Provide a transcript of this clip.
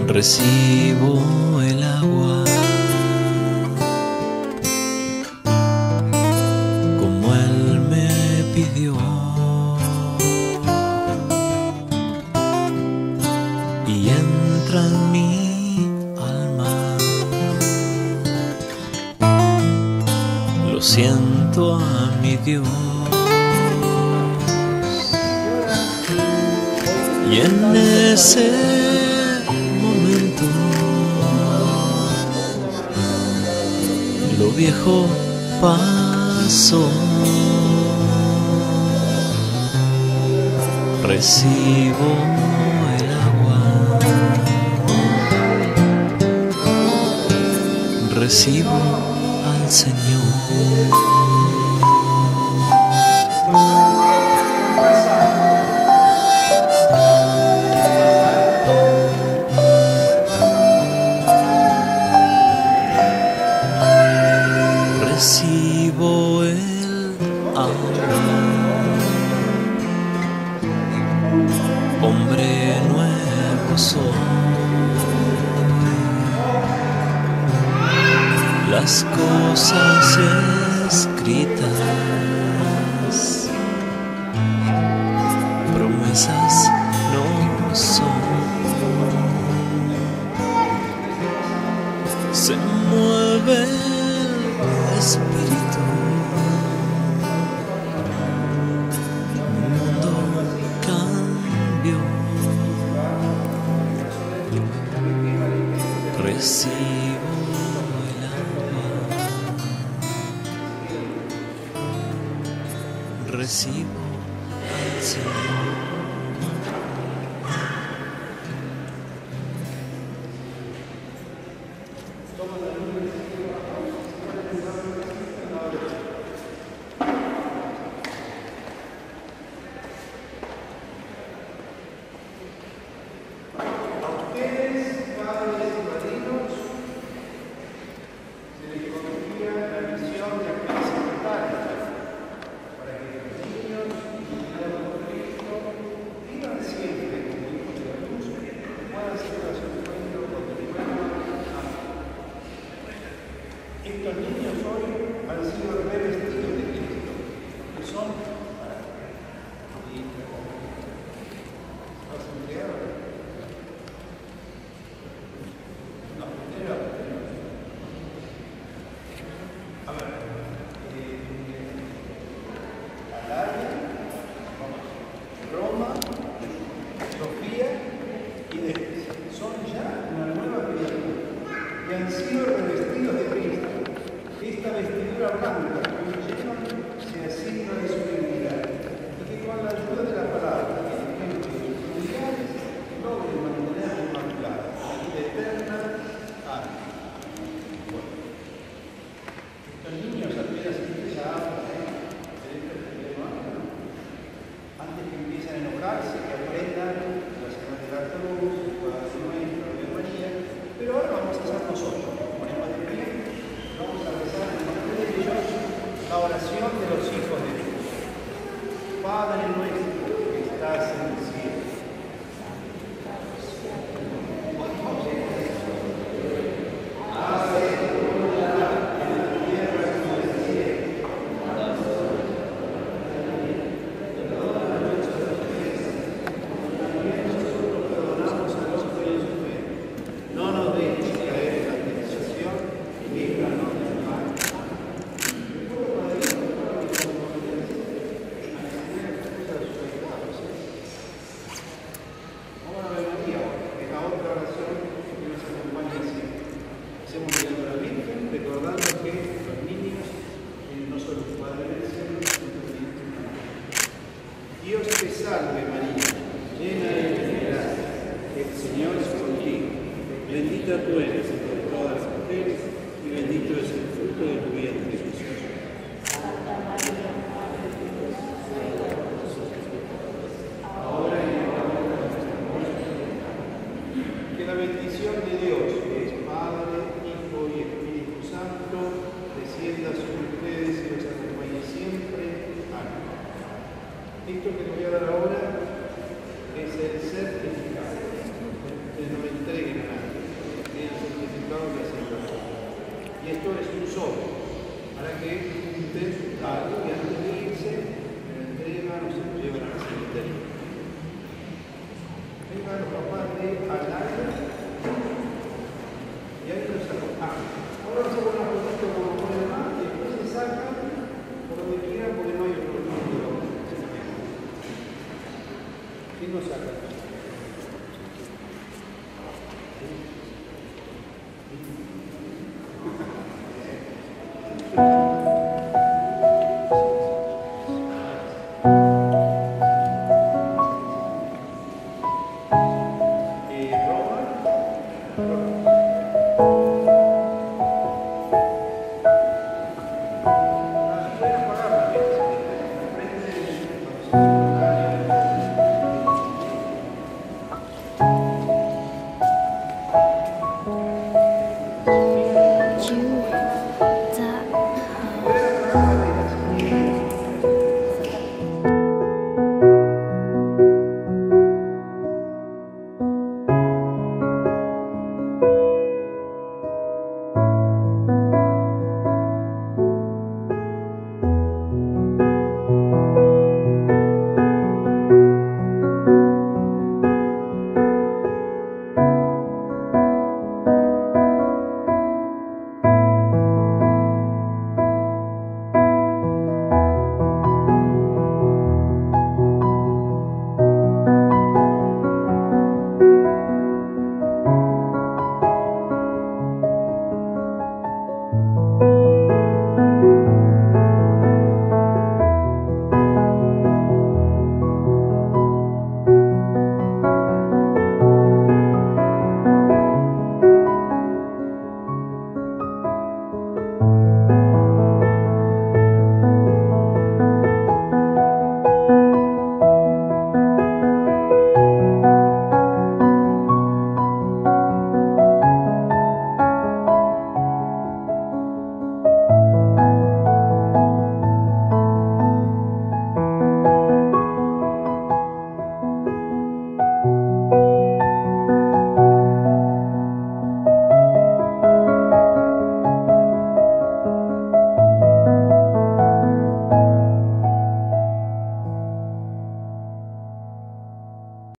Recibo el agua como Él me pidió, y entra en mi alma. Lo siento a mi Dios, y en ese momento lo viejo pasó. Recibo el agua, recibo al Señor. Recibo el agua, hombre nuevo soy. Las cosas escritas, promesas no son. Se mueve el Espíritu, mi mundo cambió. Recibo el agua, recibo al Señor. Estos niños hoy han sido revestidos de Cristo, que son para y los entregaron. No, primero. A ver, Alaria, Roma, Sofía y Destes son ya una nueva criatura y han sido revestidos de Cristo. Esta vestidura blanca que hoy llevan se asigna de su dignidad y que con la ayuda de la palabra y el ejemplo de sus familiares logren mantener inmaculada la vida eterna. Amén. Bueno, estos niños apenas empiezan antes que empiecen a enojarse, que aprendan la señal de la cruz, el Padre Nuestro, la Ave María, pero ahora vamos a hacer nosotros. Ponemos de pie. Vamos a rezar en nombre de ellos la oración de los hijos de Dios. Padre nuestro que estás en el cielo. Hágase tu voluntad en la tierra como en el cielo. Perdona nuestras ofensas, como también nosotros perdonamos a los que nos ofenden. No nos dejes caer en la tentación y líbranos del mal. Vamos a ver María, que es la otra oración que nos acompaña siempre. Hacemos mirando a la Virgen, recordando que los niños no son los padres del cielo, sino también Dios te salve María, llena eres de gracia, el Señor es contigo. Bendita tú eres entre todas las mujeres y bendito es el fruto de tu vientre, Jesús. Ahora y en la hora de nuestra muerte. Que la bendición de Dios, que es Padre, Hijo y Espíritu Santo, descienda sobre ustedes y los acompañe siempre. Amén. Esto que les voy a dar ahora es el certificado. Ustedes no me entreguen a nadie. sobre, para que junten algo y antes de irse, me lo entregan o se lo llevan al cementerio. Vengan los papás de Alaya y ahí los sacamos. Ahora vamos a poner una fotito como por demás y después se sacan por donde quieran porque no hay otro mundo. ¿Quién nos saca? Thank you.